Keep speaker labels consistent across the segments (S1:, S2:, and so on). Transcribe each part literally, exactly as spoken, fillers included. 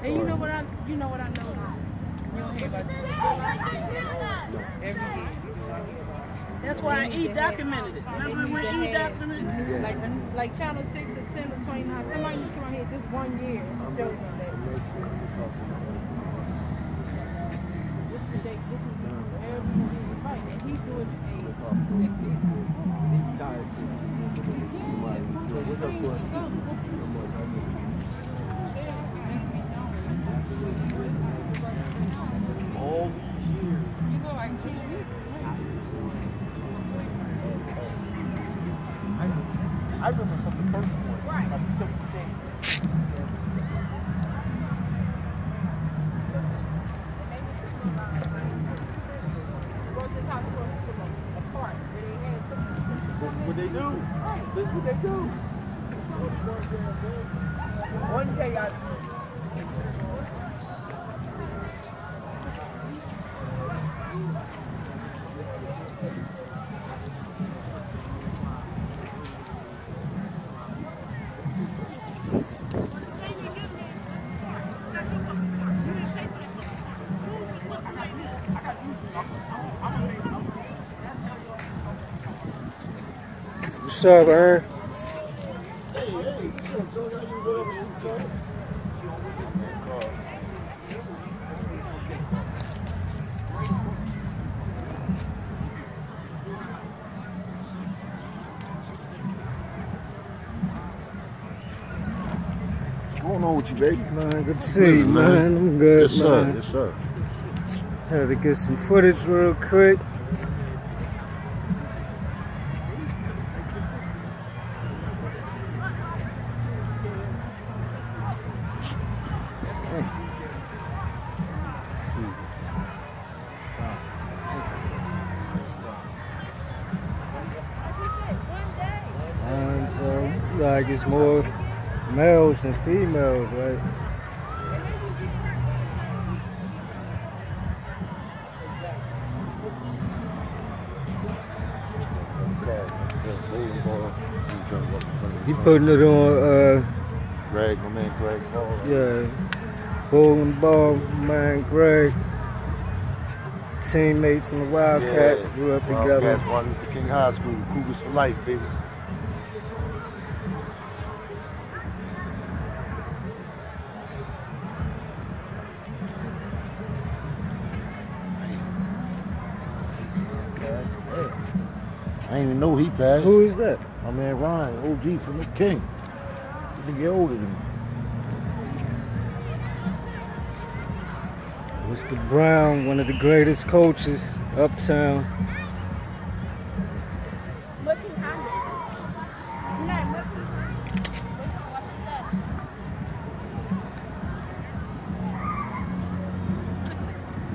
S1: And you know what I, you know what I know? You don't hear about this every year. That's why E documented it. Remember when E documented it? Like, when, like Channel six to ten to twenty-nine. Somebody needs to come here just one year and show them that. This is the day, this is every year fight. And he's doing a
S2: all these years.
S1: You go like two weeks.
S2: I remember from the first one. Right. Like, so we stayed. What they do? That's what they do. One day I.
S3: What's up, Aaron?
S2: Hey, hey, what's going on with you, baby?
S3: Man, good to see you, man. man. I'm good,
S2: yes,
S3: man.
S2: Sir. Yes, sir.
S3: Had to get some footage real quick. And so, like, it's more males than females, right? He putting it on, uh,
S2: Greg, my man Greg.
S3: yeah, bowling ball, man Greg. Teammates in the Wildcats, yeah. Grew up together.
S2: Wildcats, Martin Luther King High School, Cougars for life, baby. I didn't even know he passed.
S3: Who is that?
S2: My man Ryan, O G from the King. He think he older than me.
S3: Mister Brown, one of the greatest coaches uptown.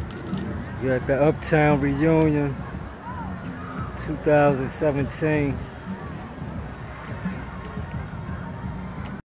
S3: You at the Uptown reunion two thousand seventeen.